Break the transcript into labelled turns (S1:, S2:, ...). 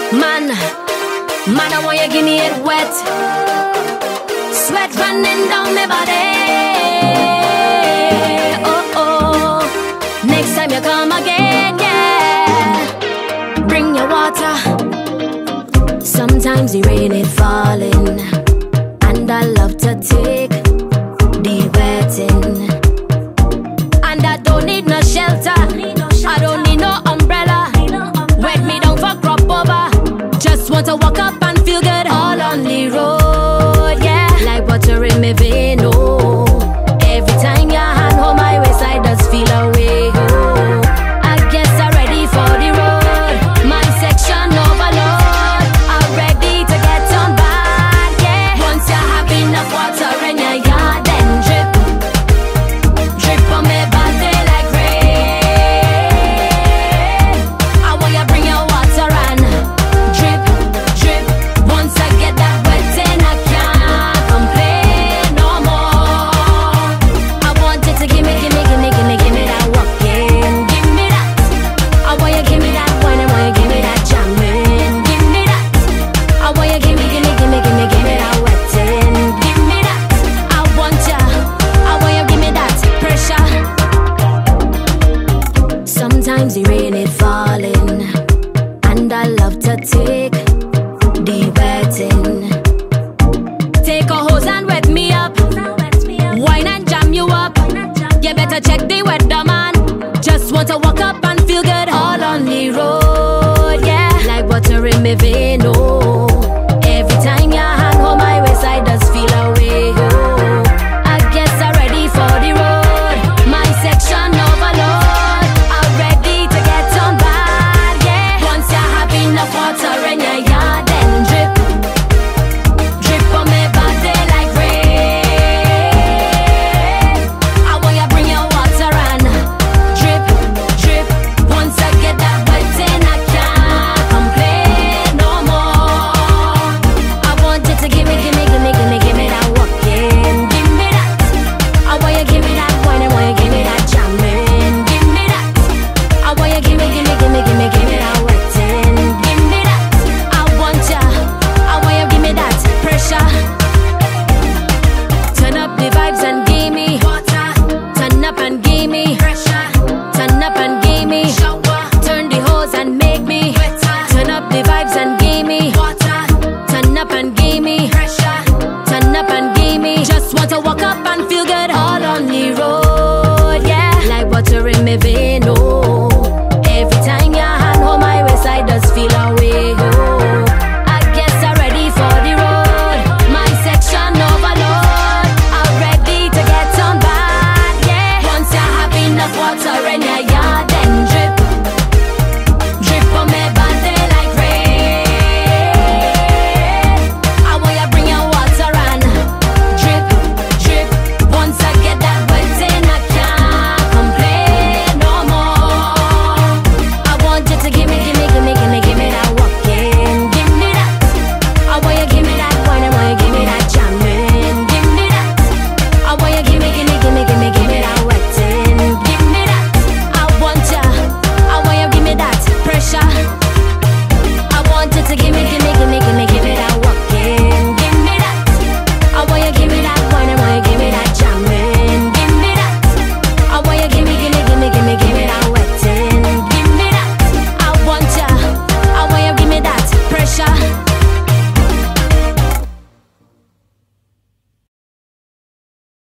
S1: Man, I want you give me it wet. Sweat running down my body. Oh, oh. Next time you come again, yeah. Bring your water. Sometimes the rain is falling, and I love to take the wetting. And I don't need no shelter, I don't need no umbrella. Wet me down for crop over. Just want to walk up and feel good all on the road, yeah. Like butter in my vein, oh. Every time your hand hold my waist, I just feel away, oh. I guess I'm ready for the road. My section overload. I'm ready to get on back, yeah. Once you have enough water in your yard, then drip, drip on my body like rain. I want you bring your water and drip, drip. Once I get that wet in, I can't complain no more. I want you to give me that walking. Give me that. I want you give me that wine, I want you give me that jamming. Give me that. I want you give me that wetting. Give me that. I want you give me that pressure. Sometimes the rain is falling, and I love to take the wetting. Take a hose and wet me up, wine and jam you up. You better check the weather, man. Just want to walk up and feel good all on the road, yeah. Like butter in my vein, oh.